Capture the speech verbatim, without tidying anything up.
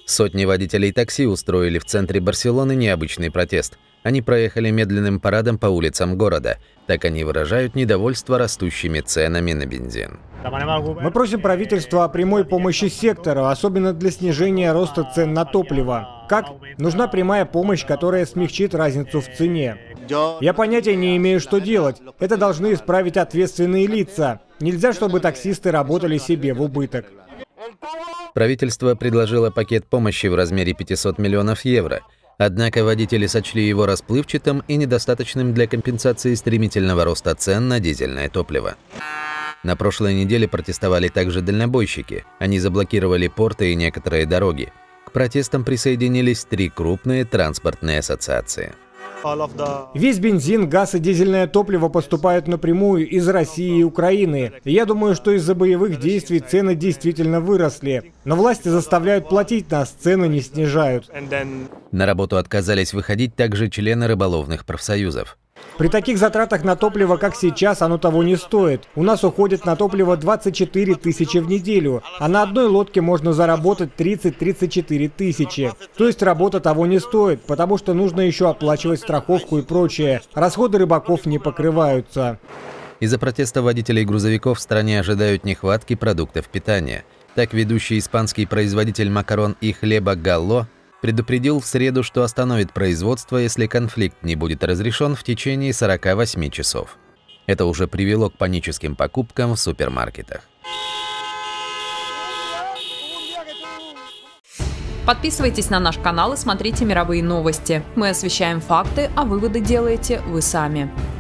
Сотни водителей такси устроили в центре Барселоны необычный протест. Они проехали медленным парадом по улицам города. Так они выражают недовольство растущими ценами на бензин. Мы просим правительства о прямой помощи сектору, особенно для снижения роста цен на топливо. Как? Нужна прямая помощь, которая смягчит разницу в цене. Я понятия не имею, что делать. Это должны исправить ответственные лица. Нельзя, чтобы таксисты работали себе в убыток. Правительство предложило пакет помощи в размере пятисот миллионов евро. Однако водители сочли его расплывчатым и недостаточным для компенсации стремительного роста цен на дизельное топливо. На прошлой неделе протестовали также дальнобойщики. Они заблокировали порты и некоторые дороги. К протестам присоединились три крупные транспортные ассоциации. Весь бензин, газ и дизельное топливо поступают напрямую из России и Украины. И я думаю, что из-за боевых действий цены действительно выросли. Но власти заставляют платить нас, цены не снижают. На работу отказались выходить также члены рыболовных профсоюзов. При таких затратах на топливо, как сейчас, оно того не стоит. У нас уходит на топливо двадцать четыре тысячи в неделю, а на одной лодке можно заработать тридцать-тридцать четыре тысячи. То есть работа того не стоит, потому что нужно еще оплачивать страховку и прочее. Расходы рыбаков не покрываются. Из-за протеста водителей грузовиков в стране ожидают нехватки продуктов питания. Так ведущий испанский производитель макарон и хлеба Галло предупредил в среду, что остановит производство, если конфликт не будет разрешен в течение сорока восьми часов. Это уже привело к паническим покупкам в супермаркетах. Подписывайтесь на наш канал и смотрите мировые новости. Мы освещаем факты, а выводы делаете вы сами.